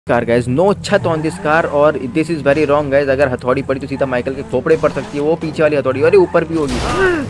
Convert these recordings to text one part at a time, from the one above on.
Car guys, no छत on this car और this is very wrong guys. अगर हथौड़ी पड़ी तो सीधा माइकल के खोपड़े पड़ सकती है, वो पीछे वाली हथौड़ी, अरे ऊपर भी होगी।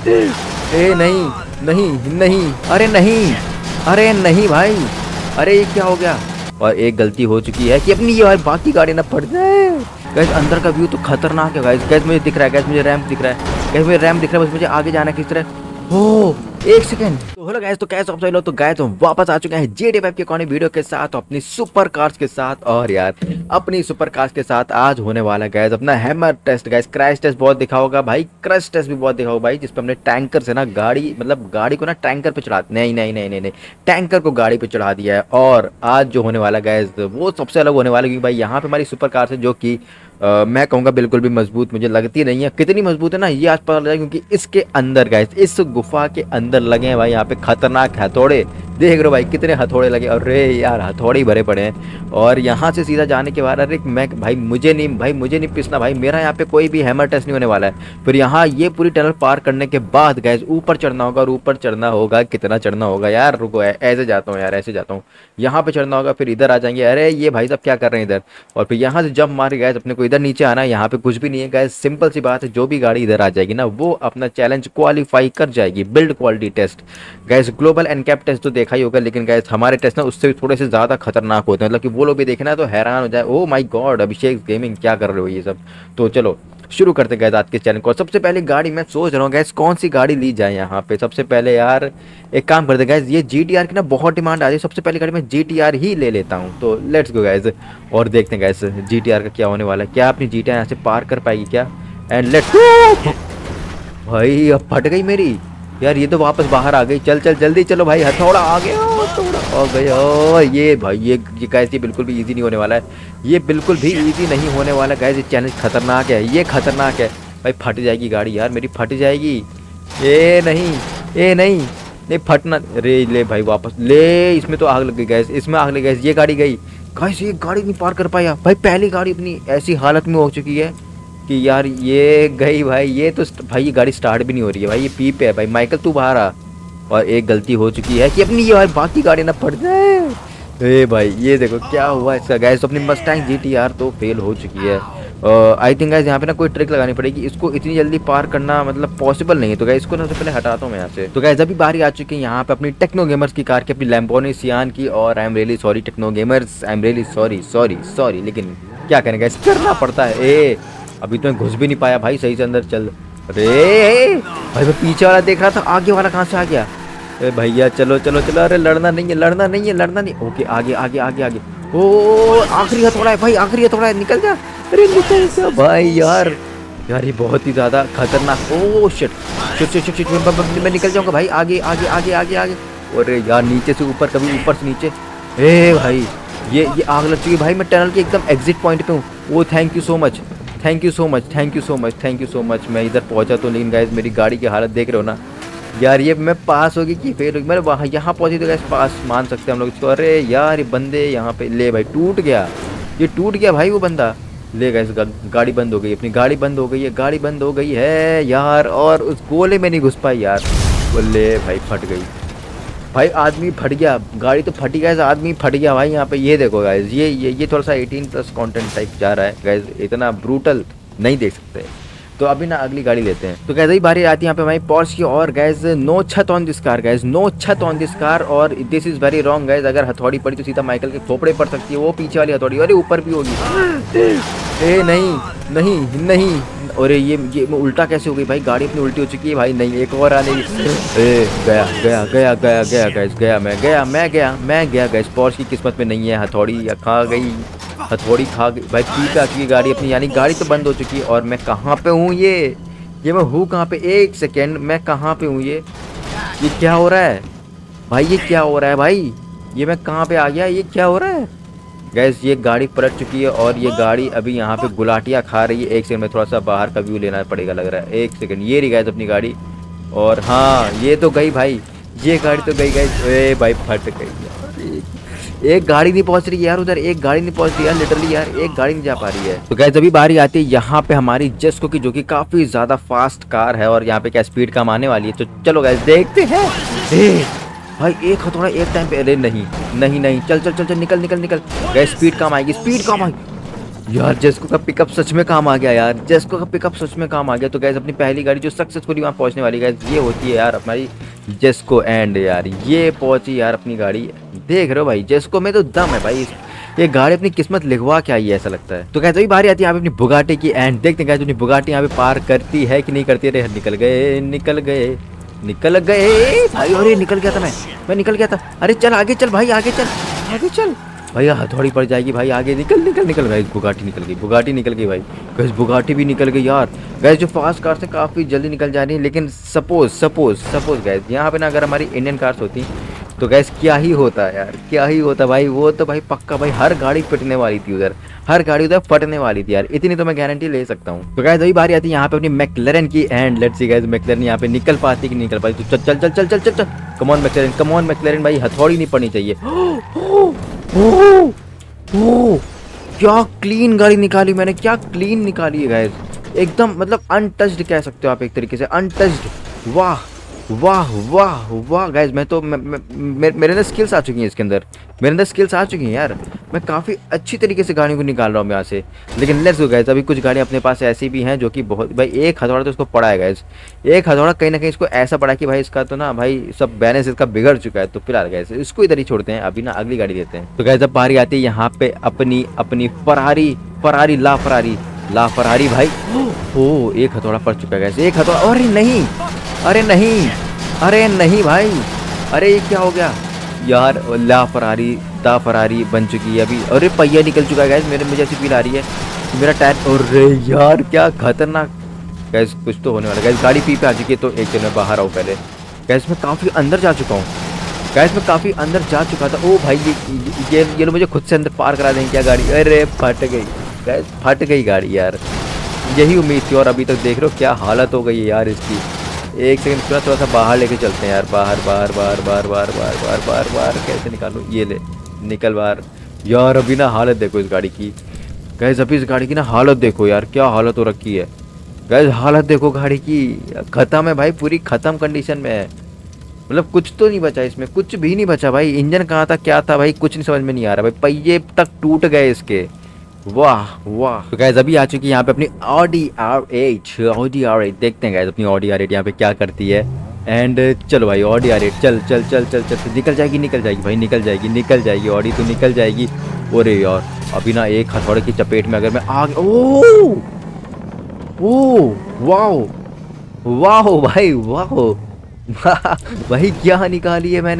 ए नहीं नहीं नहीं, अरे नहीं, अरे नहीं भाई, अरे ये क्या हो गया। और एक गलती हो चुकी है कि अपनी ये बाकी गाड़ी ना पड़ जाए। गाइज अंदर का व्यू तो खतरनाक है गाइज। गाइज मुझे दिख रहा है, गाइज मुझे रैंप दिख रहा है, गाइज मुझे रैंप दिख रहा है, बस मुझे आगे जाना है किस तरह। हो एक सेकंड। तो हेलो गाइस, तो कैसे आप सभी लोग, तो गाइस तो वापस आ चुके हैं GTA 5 के कौन वीडियो के साथ, अपनी सुपर कार्स के साथ। और यार अपनी सुपर कार्स के साथ आज होने वाला गाइस अपना hammer test. Guys crash test बहुत दिखा होगा भाई, क्रैश टेस्ट भी बहुत दिखा होगा भाई, जिस पे हमने टैंकर से ना गाड़ी, मतलब गाड़ी को ना टैंकर पे चढ़ा, नहीं नहीं नहीं नहीं नहीं, टैंकर को गाड़ी पे चढ़ा दिया है। और आज जो होने वाला गाइस वो सबसे अलग होने वाला, क्योंकि भाई यहाँ पे हमारी सुपर कार्स है जो कि मैं कहूँगा बिल्कुल भी मजबूत मुझे लगती नहीं है। कितनी मजबूत है ना ये आज पता लगा, क्योंकि इसके अंदर गाइस, इस गुफा के अंदर लगे हैं भाई यहाँ पे खतरनाक हथौड़े। देख रहे हो भाई कितने हथौड़े लगे, अरे यार हथौड़े भरे पड़े हैं। और यहाँ से सीधा जाने के बाद अरे मैं भाई मुझे नहीं पिसना भाई, मेरा यहाँ पे कोई भी हैमर टेस्ट नहीं होने वाला है। फिर यहाँ ये पूरी टनल पार करने के बाद गाइस ऊपर चढ़ना होगा, और ऊपर चढ़ना होगा, कितना चढ़ना होगा यार, रुको ऐसे जाता हूँ यार, ऐसे जाता हूँ, यहाँ पे चढ़ना होगा, फिर इधर आ जाएंगे। अरे ये भाई साहब क्या कर रहे हैं इधर, और फिर यहाँ से जंप मार गाइस अपने को इधर नीचे आना है। यहाँ पे कुछ भी नहीं है गाइस, सिंपल सी बात है, जो भी गाड़ी इधर आ जाएगी ना वो अपना चैलेंज क्वालिफाई कर जाएगी। Build quality test guys, global NCAP test तो देखा ही होगा, लेकिन गाइस हमारे टेस्ट ना उससे थोड़े से ज़्यादा खतरनाक होते हैं, मतलब कि वो लोग भी देखना तो हैरान हो जाए, oh my god Abhishek gaming क्या कर रहे हो ये सब। तो चलो शुरू करते गए आज के चैनल को। सबसे पहले गाड़ी मैं सोच रहा हूँ गैस कौन सी गाड़ी ली जाए यहाँ पे। सबसे पहले यार एक काम करते गैस, ये GTR की ना बहुत डिमांड आ रही है, सबसे पहली गाड़ी मैं GTR ही ले लेता हूँ। तो लेट्स गो गैस और देखते हैं गैस GTR का क्या होने वाला है, क्या अपनी GTR यहाँ से पार कर पाएगी क्या। एंड लेट्स भाई, अब फट गई मेरी यार, ये तो वापस बाहर आ गई। चल चल जल्दी चलो भाई, हथौड़ा आ गया, हथौड़ा आ गया। और ये भाई ये गाइस ये बिल्कुल भी इजी नहीं होने वाला है, ये बिल्कुल भी इजी नहीं होने वाला गाइस, ये चैलेंज खतरनाक है, ये खतरनाक है भाई। फट जाएगी गाड़ी यार मेरी, फट जाएगी। ए नहीं, ए नहीं नहीं फटना, रे ले भाई वापस ले। इसमें तो आग लग गई गैस, इसमें आग लग गई, ये गाड़ी गई गाइस, ये गाड़ी नहीं पार कर पाया भाई। पहली गाड़ी अपनी ऐसी हालत में हो चुकी है कि यार ये गई भाई, ये तो भाई ये गाड़ी स्टार्ट भी नहीं हो रही है भाई, ये पी पे है भाई। माइकल तू बाहर आ। और एक गलती हो चुकी है कि अपनी ये बाकी गाड़ी ना पड़ जाए। ए भाई ये देखो क्या हुआ इसका गैस, तो अपनी मस्टैंग GTR तो फेल हो चुकी है। आई थिंक गैस यहाँ पे ना कोई ट्रिक लगानी पड़ेगी, इसको इतनी जल्दी पार करना मतलब पॉसिबल नहीं है। तो गैस इसको ना सबसे पहले हटाता हूँ मैं यहाँ से। तो गैस अभी बारी आ चुकी है यहाँ पे अपनी टेक्नो गेमर्स की कार की, अपनी लैम्बोर्गिनी सियान की। और I am really sorry techno gamers, I am really sorry, लेकिन क्या करें गैस, करना पड़ता है। ए अभी तो मैं घुस भी नहीं पाया भाई सही से अंदर। चल अरे भाई मैं पीछे वाला देख रहा था, आगे वाला कहाँ से आ गया। अरे भैया चलो चलो चलो, अरे लड़ना नहीं है, लड़ना नहीं है, लड़ना नहीं। ओके आगे आगे आगे आगे, ओ आखिरी हथौड़ा है भाई, आखिरी हथौड़ा है, निकल जा, अरे निकल जा भाई। यार यार ये बहुत ही ज़्यादा खतरनाक, oh shit shit shit shit, मैं निकल जाऊँगा भाई, आगे आगे आगे आगे आगे। अरे यार नीचे से ऊपर, कभी ऊपर से नीचे। ए भाई ये आग लग चुकी भाई, मैं टनल के एकदम एग्जिट पॉइंट पे हूँ। Oh thank you so much, thank you so much, thank you so much, thank you so much. मैं इधर पहुंचा तो, लेकिन गाइस मेरी गाड़ी की हालत देख रहे हो ना यार, ये मैं पास होगी कि फेल होगी। मैंने वहाँ यहाँ पहुंची तो गाइस पास मान सकते हैं हम लोग इसको। अरे यार ये बंदे यहाँ पे, ले भाई टूट गया, ये टूट गया भाई वो बंदा। ले गाइस गाड़ी बंद हो गई, अपनी गाड़ी बंद हो गई है, गाड़ी बंद हो गई है यार। और उस गोले में नहीं घुस पाई यार, बोले भाई फट गई भाई, आदमी फट गया, गाड़ी तो फटी गाइस, आदमी फट गया भाई यहाँ पे। ये देखो गाइस ये थोड़ा सा 18+ कंटेंट टाइप जा रहा है गाइस, इतना ब्रूटल नहीं देख सकते। तो अभी ना अगली गाड़ी लेते हैं। तो गैस अभी बारी आती है यहाँ पे हमारी पोर्श की। और गैस नो छत on this car guys, no छत ऑन दिस कार और this is very wrong guys. अगर हथौड़ी पड़ी तो सीधा माइकल के खोपड़े पड़ सकती है, वो पीछे वाली हथौड़ी, अरे ऊपर भी होगी। ए नहीं नहीं नहीं, अरे ये उल्टा कैसे हो गई भाई, गाड़ी अपनी उल्टी हो चुकी है भाई। नहीं एक और आने, ए गया गया गया गया गया गैस, गया मैं गया गैस। पोर्श की किस्मत में नहीं है हथौड़ी, या खा गई हथौड़ी, खा गई भाई। पी पे आ चुकी गाड़ी अपनी, यानी गाड़ी तो बंद हो चुकी है। और मैं कहाँ पे हूँ, ये मैं हूँ कहाँ पे, एक सेकेंड मैं कहाँ पे हूँ, ये क्या हो रहा है भाई, ये क्या हो रहा है भाई, ये मैं कहाँ पे आ गया, ये क्या हो रहा है गैस। ये गाड़ी पलट चुकी है और ये गाड़ी अभी यहाँ पे गुलाटियाँ खा रही है। एक सेकंड में थोड़ा सा बाहर का व्यू लेना पड़ेगा लग रहा है, एक सेकंड। ये रही गैस अपनी गाड़ी, और हाँ ये तो गई भाई, ये गाड़ी तो गई गैस। ए भाई फट गई, एक गाड़ी नहीं पहुंच रही यार उधर, एक गाड़ी नहीं पहुंच रही यार, लिटरली यार एक गाड़ी नहीं जा पा रही है। तो गाइस अभी बारी आती है यहाँ पे हमारी जेस्को की, जो कि काफी ज्यादा फास्ट कार है और यहाँ पे क्या स्पीड कम आने वाली है। तो चलो गाइस देखते हैं। भाई एक हथौड़ा एक टाइम पे, अरे नहीं नहीं नहीं, चल चल चल चल, निकल निकल निकल गैस, स्पीड काम आएगी, स्पीड काम आएगी यार। जेस्को का पिकअप सच में काम आ गया यार, जेस्को का पिकअप सच में काम आ गया। तो गैस अपनी पहली गाड़ी जो सक्सेसफुली वहाँ पहुँचने वाली गैस, ये होती है यार हमारी जेस्को एंड यार, ये पहुँची यार अपनी गाड़ी। देख रहे हो भाई, जेस्को में तो दम है भाई, ये गाड़ी अपनी किस्मत लिखवा के आई है ऐसा लगता है। तो कहते बारी आती है यहाँ पे अपनी बुगाटी की एंड देखते हैं अपनी बुगाटी यहाँ पे पार करती है कि नहीं करती है। निकल गए निकल गए निकल गए भाई, अरे निकल गया था मैं निकल गया था। अरे चल आगे चल भाई, आगे चल आगे चल भाई, हथौड़ी पड़ जाएगी भाई, आगे निकल निकल निकल गई। बुगाटी निकल गई, बुगाटी निकल गई भाई, गैस बुगाटी भी निकल गई यार। गैस जो फास्ट कार से काफ़ी जल्दी निकल जा रही है, लेकिन सपोज गैस यहाँ पे ना अगर हमारी इंडियन कार्स होती तो गैस क्या ही होता यार, क्या ही होता भाई। वो तो भाई पक्का भाई हर गाड़ी पिटने वाली थी उधर, हर गाड़ी उधर फटने वाली थी यार, इतनी तो मैं गारंटी ले सकता हूँ। तो गैस वही बारी आती है यहाँ पे अपनी मैकलेरन की and let's see guys McLaren यहाँ पे निकल पाती कि नहीं निकल पाती। तो चल चल चल चल चल चल, कम ऑन मैकलेरन भाई, हथौड़ी नहीं पड़नी चाहिए। ओ क्या क्लीन गाड़ी निकाली मैंने, क्या क्लीन निकाली है गैस, एकदम मतलब अनटच्ड कह सकते हो आप एक तरीके से, अनटच्ड। वाह वाह वाह वाह गैस, मैं तो मेरे अंदर स्किल्स आ चुकी हैं इसके अंदर, मेरे अंदर स्किल्स आ चुकी हैं यार, मैं काफ़ी अच्छी तरीके से गाड़ियों को निकाल रहा हूँ यहाँ से। लेकिन लेट्स गो गैस, अभी कुछ गाड़ियाँ अपने पास ऐसी भी हैं जो कि बहुत भाई, एक हथौड़ा तो इसको पड़ा है गैस, एक हथौड़ा कहीं ना कहीं इसको ऐसा पड़ा कि भाई इसका तो ना भाई सब बैलेंस इसका बिगड़ चुका है। तो फिलहाल गैस इसको इधर ही छोड़ते हैं, अभी ना अगली गाड़ी लेते हैं। तो गैस अब बारी आती है यहाँ पे अपनी फरारी ला फरारी भाई। ओ एक हथौड़ा पड़ चुका है गैस, एक हथौड़ा, अरे नहीं अरे नहीं अरे नहीं भाई, अरे ये क्या हो गया यार। ला फरारी बन चुकी है अभी, अरे पहिया निकल चुका है गैस, मुझे ऐसी फील आ रही है मेरा टायर, अरे यार क्या खतरनाक गैस, कुछ तो होने वाला गैस। गाड़ी पी पे आ चुकी है, तो एक दिन मैं बाहर आऊँ पहले। गैस मैं काफ़ी अंदर जा चुका हूँ गैस, मैं काफ़ी अंदर जा चुका था। ओ भाई ये लोग मुझे खुद से अंदर पार करा देंगे क्या गाड़ी, अरे फट गई गैस, फट गई गाड़ी यार, यही उम्मीद थी। और अभी तक देख रहे हो क्या हालत हो गई है यार इसकी। एक सेकंड पूरा थोड़ा सा बाहर लेके चलते हैं यार, बाहर कैसे निकालूं, ये ले निकल बाहर यार। अभी ना हालत देखो इस गाड़ी की गैस, अभी इस गाड़ी की ना हालत देखो यार, क्या हालत हो रखी है गैस, हालत देखो गाड़ी की, ख़त्म है भाई, पूरी ख़त्म कंडीशन में है, मतलब कुछ तो नहीं बचा इसमें, कुछ भी नहीं बचा भाई। इंजन कहाँ था क्या था भाई, कुछ नहीं समझ में नहीं आ रहा भाई, पहिए तक टूट गए इसके, वाह वाह। तो गैस अभी आ चुकी है यहाँ पे अपनी ऑडी R8 देखते हैं गैस अपनी ऑडी R8 यहाँ पे क्या करती है। एंड चलो भाई ऑडी R8 चल चल चल चल चल, निकल जाएगी भाई, निकल जाएगी ऑडी तो निकल जाएगी। अरे यार अभी ना एक हथौड़े की चपेट में अगर मैं आ गया, ओ वाह भाई वाह भाई, क्या निकाली है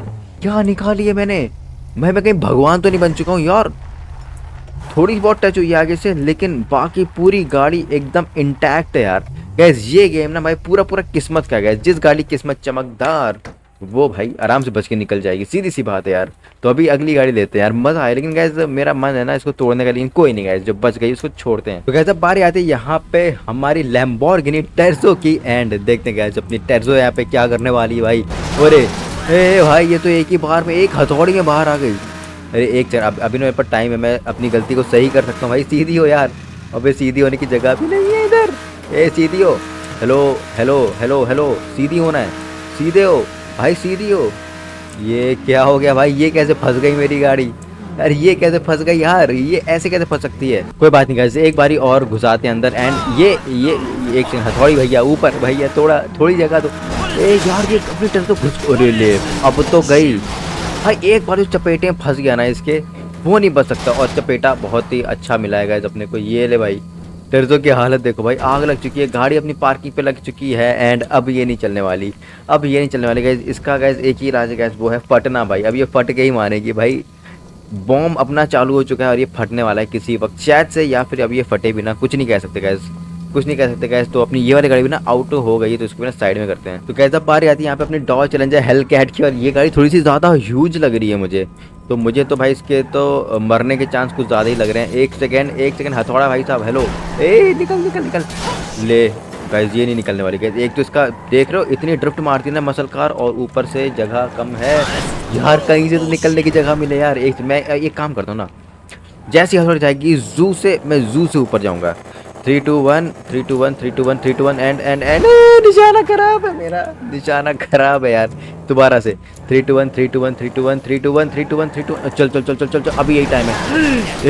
मैंने, मैं कहीं भगवान तो नहीं बन चुका हूँ यार। थोड़ी बहुत टच हुई है आगे से, लेकिन बाकी पूरी गाड़ी एकदम इंटैक्ट है यार। गैस ये गेम ना भाई पूरा किस्मत का गैस, जिस गाड़ी किस्मत चमकदार वो भाई आराम से बच के निकल जाएगी, सीधी सी बात है यार। तो अभी अगली गाड़ी लेते हैं यार, मजा आया। लेकिन गैस मेरा मन है ना इसको तोड़ने का, लेकिन कोई नहीं गैस, जो बच गई उसको छोड़ते हैं। तो गैस अब बारी आती है यहाँ पे हमारी लैम्बोर्गिनी टेर्जो की एंड देखते हैं गैस अपनी टेर्जो यहाँ पे क्या करने वाली है भाई। अरे भाई ये तो एक ही बार में एक हथौड़ी में बाहर आ गई। अरे एक चल, अभी मेरे पर टाइम है, मैं अपनी गलती को सही कर सकता हूँ भाई। सीधी हो यार, अबे सीधी होने की जगह भी नहीं है इधर, सीधी हो, हेलो सीधी होना है, सीधे हो भाई, सीधी हो। ये क्या हो गया भाई, ये कैसे फंस गई मेरी गाड़ी यार, ये कैसे फंस गई यार, ये ऐसे कैसे फंस सकती है। कोई बात नहीं गाइस, एक बारी और घुसाते हैं अंदर। एंड ये एक सेकंड, हथौड़ी भैया ऊपर, भैया थोड़ी जगह दो। यार ये अपनी तरफ तो घुस, अरे ले अब तो गई भाई, एक बार उस चपेटे में फंस गया ना इसके, वो नहीं बच सकता। और चपेटा बहुत ही अच्छा मिला है गाइस अपने को, ये ले भाई। टेर्जो की हालत देखो भाई, आग लग चुकी है, गाड़ी अपनी पार्किंग पे लग चुकी है। एंड अब ये नहीं चलने वाली, गाइस। इसका गाइस एक ही राज है गाइस, वो है फटना भाई। अब ये फट के ही मानेगी भाई, बॉम्ब अपना चालू हो चुका है और ये फटने वाला है किसी वक्त शायद से, या फिर अब ये फटे बिना, कुछ नहीं कह सकते गाइस, तो अपनी ये वाली गाड़ी भी ना आउट हो गई, तो इसको भी ना साइड में करते हैं। तो गाइस अब बारी आती है यहाँ पे अपनी डॉज चैलेंजर हेलकैट की, और ये गाड़ी थोड़ी सी ज़्यादा ह्यूज लग रही है मुझे तो भाई इसके तो मरने के चांस कुछ ज़्यादा ही लग रहे हैं। एक सेकेंड हथौड़ा भाई साहब, हेलो, निकल ले गाइस, ये नहीं निकलने वाली गाइस। एक तो इसका देख रहे हो इतनी ड्रिफ्ट मारती है ना मसल कार, और ऊपर से जगह कम है यार, कहीं से तो निकलने की जगह मिले यार। मैं एक काम करता हूँ ना, जैसी हथौड़ी जाएगी मैं जू से ऊपर जाऊँगा, 3-2-1 3-2-1 3-2-1 3-2-1 एंड निशाना खराब है मेरा, निशाना खराब है यार। दोबारा से 3-2-1 3-2-1 3-2-1 3-2-1 3-2-1 3-2 चल चल चल चल चल चल, अभी यही टाइम है।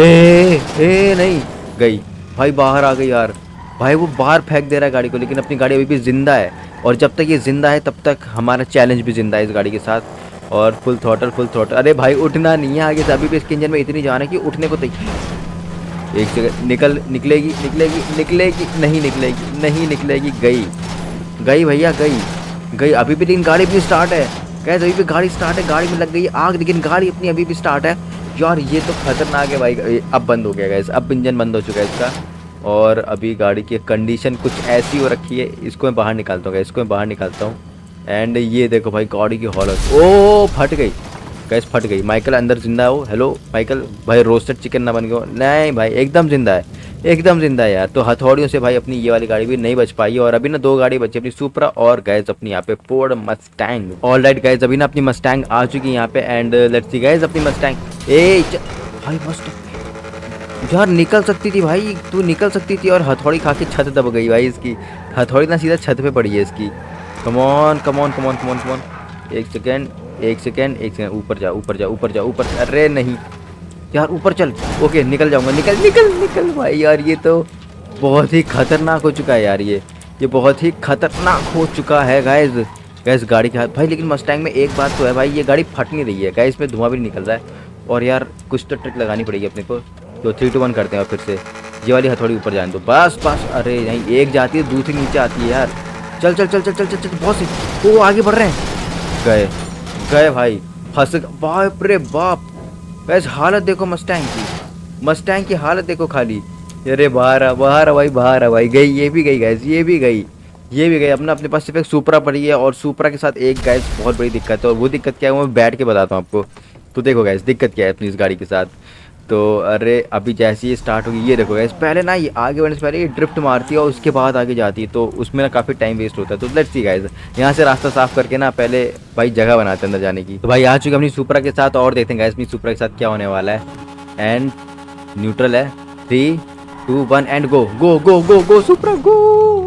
ए नहीं गई भाई, बाहर आ गई यार। भाई वो बाहर फेंक दे रहा है गाड़ी को, लेकिन अपनी गाड़ी अभी भी जिंदा है, और जब तक ये जिंदा है तब तक हमारा चैलेंज भी जिंदा है इस गाड़ी के साथ। और फुल थ्रॉटल फुल थ्रॉटल। अरे भाई उठना नहीं है आगे से, अभी भी इसके इंजन में इतनी जान है कि उठने को तैयार। एक जगह निकलेगी निकलेगी निकलेगी, नहीं निकलेगी नहीं निकलेगी, गई गई भैया गई गई। अभी भी लेकिन गाड़ी भी स्टार्ट है गैस, अभी भी गाड़ी स्टार्ट है, गाड़ी में लग गई है आग, लेकिन गाड़ी अपनी अभी भी स्टार्ट है यार। ये तो खतरनाक है भाई। अब बंद हो गया गैस, अब इंजन बंद हो चुका है इसका। और अभी गाड़ी की कंडीशन कुछ ऐसी हो रखी है, इसको मैं बाहर निकालता हूँ, इसको मैं बाहर निकालता हूँ। एंड ये देखो भाई गाड़ी की हालत, ओ फट गई गैस, फट गई। माइकल अंदर जिंदा हो? हेलो माइकल भाई, रोस्टेड चिकन ना बन गया? नहीं भाई एकदम जिंदा है, एकदम जिंदा है यार। तो हथौड़ियों से भाई अपनी ये वाली गाड़ी भी नहीं बच पाई, और अभी ना 2 गाड़ी बची, अपनी सुपरा और गैस अपनी यहाँ पे फोर्ड मस्टैंग। ऑलराइट गैस, अभी ना अपनी मस्टैंग आ चुकी है यहाँ पे, एंड लेट्स सी गैस अपनी मस्टैंग। भाई मस्त यार, निकल सकती थी भाई, तू निकल सकती थी, और हथौड़ी खा के छत दब गई भाई इसकी। हथौड़ी ना सीधा छत पे पड़ी है इसकी। Come on come on come on come on come on, एक सेकेंड एक सेकेंड एक सेकेंड, ऊपर जा ऊपर जा ऊपर जा ऊपर। अरे नहीं यार ऊपर चल, ओके निकल जाऊंगा, निकल निकल निकल भाई। यार ये तो बहुत ही खतरनाक हो चुका है यार, ये बहुत ही खतरनाक हो चुका है गाइस। गैस गाड़ी के हाथ भाई, लेकिन मस्टैंग में एक बात तो है भाई, ये गाड़ी फट नहीं रही है गैस, इसमें धुआं भी नहीं निकल रहा है। और यार कुछ तो ट्रिक लगानी पड़ेगी अपने को। तो 3-2-1 करते हैं, और फिर से ये वाली हथौड़ी ऊपर जाने दो, बस बस। अरे नहीं, एक जाती है दूसरी नीचे आती है यार। चल चल चल चल चल चल, चल बहुत सी, वो आगे बढ़ रहे हैं। गए गए भाई, फंस, बाप रे बाप। वैसे हालत देखो मस्टैंग की, मस्टैंग की हालत देखो खाली। अरे बाहर आ भाई, बाहर आ भाई। गई, ये भी गई गैस, ये भी गई, ये भी गई। अपने पास सिर्फ एक सुपरा पड़ी है, और सुपरा के साथ एक गैस बहुत बड़ी दिक्कत है, और वो दिक्कत क्या है वो मैं बैठ के बताता हूँ आपको। तो देखो गैस दिक्कत क्या है अपनी इस गाड़ी के साथ। तो अरे अभी जैसे ही स्टार्ट होगी, ये देखो गैस, पहले ना ये आगे बढ़ने से पहले ये ड्रिफ्ट मारती है, और उसके बाद आगे जाती है, तो उसमें ना काफ़ी टाइम वेस्ट होता है। तो लेट्स सी गाइस, यहाँ से रास्ता साफ करके ना पहले भाई जगह बनाते हैं अंदर जाने की। तो भाई आ चुके अपनी सुपरा के साथ, और देखते हैं गाइस अपनी सुपरा के साथ क्या होने वाला है। एंड न्यूट्रल है, 3-2-1 एंड गो गो गो गो गो सुपरा गो।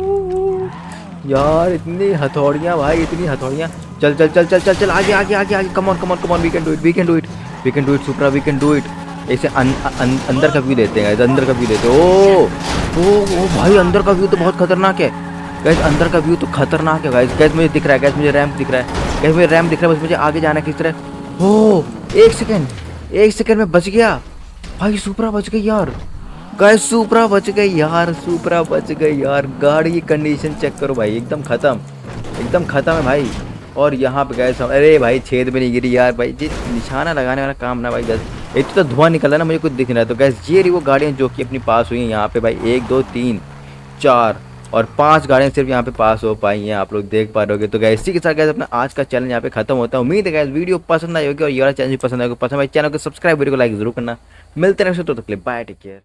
यार इतनी हथौड़ियाँ भाई, इतनी हथौड़ियाँ। चल चल चल चल चल चल आगे आगे आगे आगे, come on come on come on, we can do it we can do it we can do it Supra, we can do it. ऐसे अंदर का व्यू देते हैं, अंदर का व्यू देते हैं। ओ भाई अंदर का व्यू तो बहुत खतरनाक है गैस, अंदर का व्यू तो खतरनाक है गाइस। गैस मुझे दिख रहा है, गैस मुझे रैंप दिख रहा है, गैस मुझे रैंप दिख रहा है, बस मुझे आगे जाना है किस तरह। ओ एक सेकेंड में बच गया भाई, सुपरा बच गई यार गैस, सुपरा बच गई यार, सुपरा बच गई यार। गाड़ी की कंडीशन चेक करो भाई, एकदम खत्म है भाई। और यहाँ पे गैस, अरे भाई छेद में नहीं गिरी यार भाई, जी निशाना लगाने वाला काम ना भाई। गैस एक तो धुआं निकल रहा है ना, मुझे कुछ दिख नहीं रहा है। तो गैस ये रही वो गाड़ियाँ जो कि अपनी पास हुई हैं यहाँ पे भाई, 1 2 3 4 और 5 गाड़ियाँ सिर्फ यहाँ पे पास हो पाई हैं, आप लोग देख पा रहे होगे। तो गैस इसी के साथ गैस अपना आज का चैलेंज यहाँ पे खत्म होता है। उम्मीद है गैस वीडियो पसंद आई होगी, और ये वाला चैलेंज पसंद आएगा, पसंद आए चैनल को सब्सक्राइब, वीडियो को लाइक जरूर करना। मिलते हैं नेक्स्ट, तो बाय, टेक केयर।